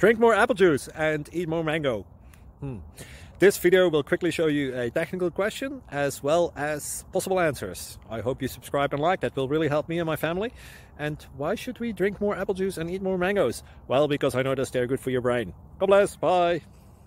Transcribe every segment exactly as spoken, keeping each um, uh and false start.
drink more apple juice and eat more mango. Hmm. This video will quickly show you a technical question as well as possible answers. I hope you subscribe and like, that will really help me and my family. And why should we drink more apple juice and eat more mangoes? Well, because I noticed they're good for your brain. God bless, bye!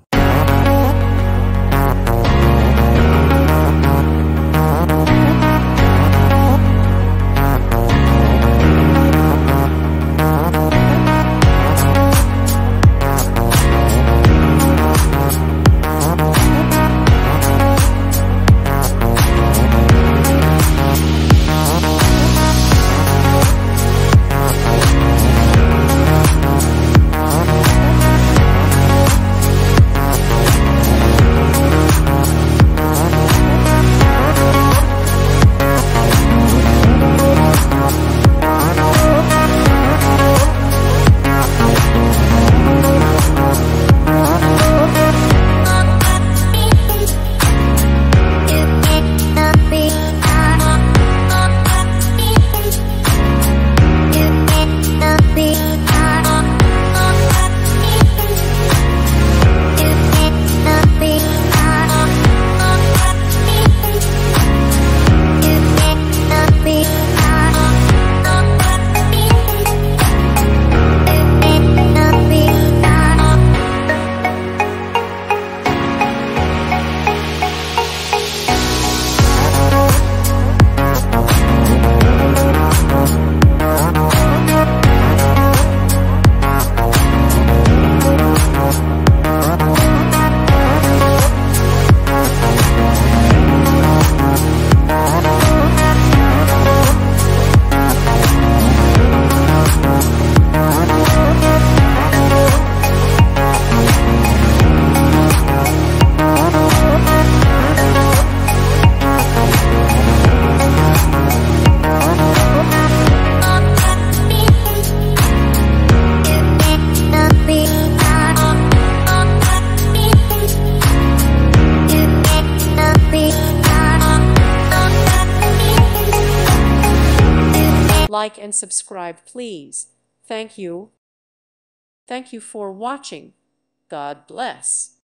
Like and subscribe, please. Thank you. Thank you for watching. God bless.